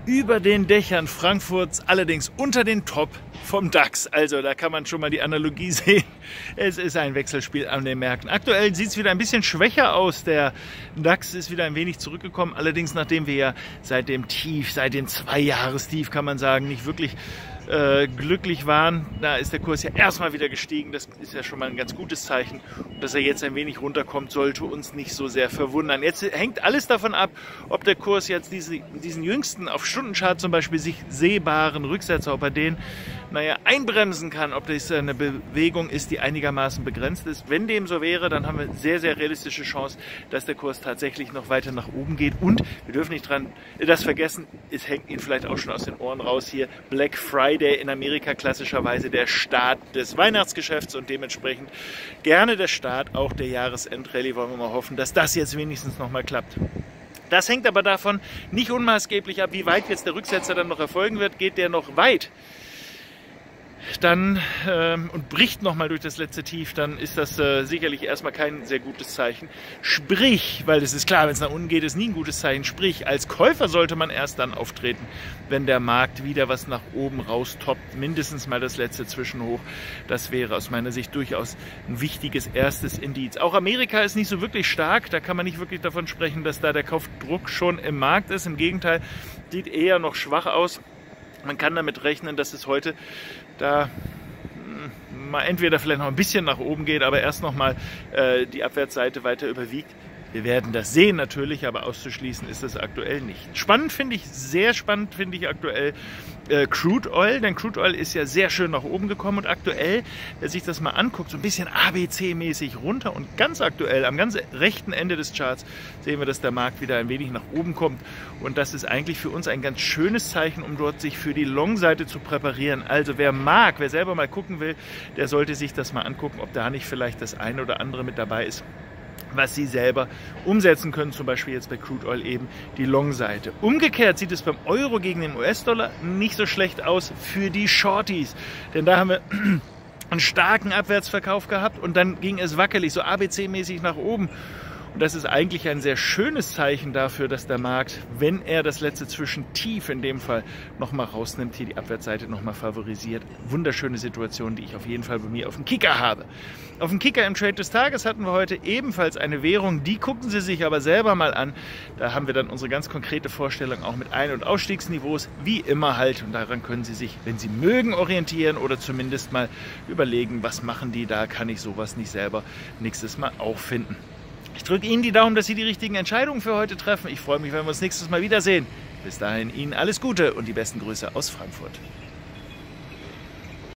über den Dächern Frankfurts, allerdings unter den Top vom DAX. Also da kann man schon mal die Analogie sehen. Es ist ein Wechselspiel an den Märkten. Aktuell sieht es wieder ein bisschen schwächer aus. Der DAX ist wieder ein wenig zurückgekommen. Allerdings nachdem wir ja seit dem Tief, seit dem 2-Jahres-Tief, kann man sagen, nicht wirklich glücklich waren. Da ist der Kurs ja erstmal wieder gestiegen. Das ist ja schon mal ein ganz gutes Zeichen. Und dass er jetzt ein wenig runterkommt, sollte uns nicht so sehr verwundern. Jetzt hängt alles davon ab, ob der Kurs jetzt diesen jüngsten auf Stundenchart zum Beispiel sich sehbaren Rücksetzer, ob er den einbremsen kann, ob das eine Bewegung ist, die einigermaßen begrenzt ist. Wenn dem so wäre, dann haben wir eine sehr, sehr realistische Chance, dass der Kurs tatsächlich noch weiter nach oben geht. Und wir dürfen nicht das vergessen, es hängt Ihnen vielleicht auch schon aus den Ohren raus hier, Black Friday in Amerika klassischerweise der Start des Weihnachtsgeschäfts und dementsprechend gerne der Start auch der Jahresendrallye. Wollen wir mal hoffen, dass das jetzt wenigstens noch mal klappt. Das hängt aber davon nicht unmaßgeblich ab, wie weit jetzt der Rücksetzer dann noch erfolgen wird. Geht der noch weit dann und bricht nochmal durch das letzte Tief, dann ist das sicherlich erstmal kein sehr gutes Zeichen. Sprich, weil es ist klar, wenn es nach unten geht, ist nie ein gutes Zeichen. Sprich, als Käufer sollte man erst dann auftreten, wenn der Markt wieder was nach oben raustoppt, mindestens mal das letzte Zwischenhoch. Das wäre aus meiner Sicht durchaus ein wichtiges erstes Indiz. Auch Amerika ist nicht so wirklich stark, da kann man nicht wirklich davon sprechen, dass da der Kaufdruck schon im Markt ist. Im Gegenteil, sieht eher noch schwach aus. Man kann damit rechnen, dass es heute da mal entweder vielleicht noch ein bisschen nach oben geht, aber erst noch mal die Abwärtsseite weiter überwiegt. Wir werden das sehen natürlich, aber auszuschließen ist das aktuell nicht. Sehr spannend finde ich aktuell Crude Oil, denn Crude Oil ist ja sehr schön nach oben gekommen und aktuell, wer sich das mal anguckt, so ein bisschen ABC-mäßig runter und ganz aktuell, am ganz rechten Ende des Charts, sehen wir, dass der Markt wieder ein wenig nach oben kommt und das ist eigentlich für uns ein ganz schönes Zeichen, um dort sich für die Long-Seite zu präparieren. Also wer selber mal gucken will, der sollte sich das mal angucken, ob da nicht vielleicht das eine oder andere mit dabei ist, was Sie selber umsetzen können, zum Beispiel jetzt bei Crude Oil eben die Long-Seite. Umgekehrt sieht es beim Euro gegen den US-Dollar nicht so schlecht aus für die Shorties, denn da haben wir einen starken Abwärtsverkauf gehabt und dann ging es wackelig, so ABC-mäßig nach oben. Und das ist eigentlich ein sehr schönes Zeichen dafür, dass der Markt, wenn er das letzte Zwischentief in dem Fall nochmal rausnimmt, hier die Abwärtsseite nochmal favorisiert. Wunderschöne Situation, die ich auf jeden Fall bei mir auf dem Kicker habe. Auf dem Kicker im Trade des Tages hatten wir heute ebenfalls eine Währung, die gucken Sie sich aber selber mal an. Da haben wir dann unsere ganz konkrete Vorstellung auch mit Ein- und Ausstiegsniveaus, wie immer halt. Und daran können Sie sich, wenn Sie mögen, orientieren oder zumindest mal überlegen, was machen die da, kann ich sowas nicht selber nächstes Mal auch finden. Ich drücke Ihnen die Daumen, dass Sie die richtigen Entscheidungen für heute treffen. Ich freue mich, wenn wir uns nächstes Mal wiedersehen. Bis dahin Ihnen alles Gute und die besten Grüße aus Frankfurt.